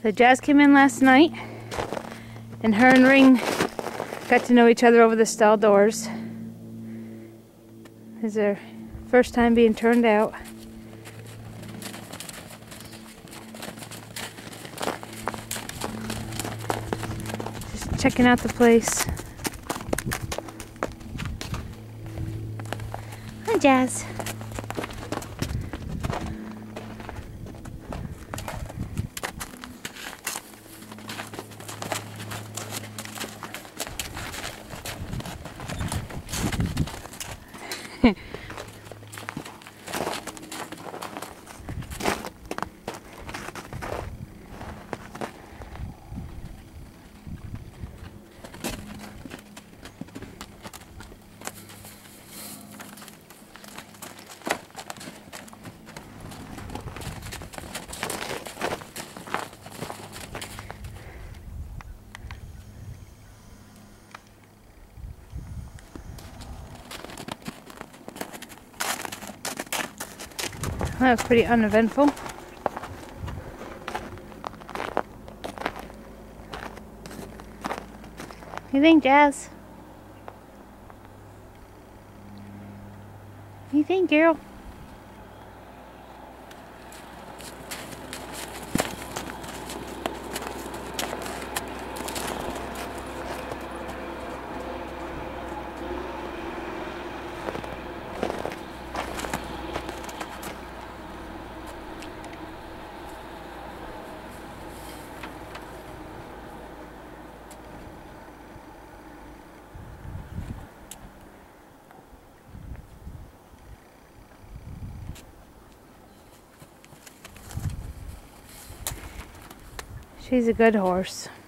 So Jazz came in last night, and her and Ring got to know each other over the stall doors. This is their first time being turned out. Just checking out the place. Hi, Jazz. That was pretty uneventful. What do you think, Jazz? What do you think, girl? She's a good horse.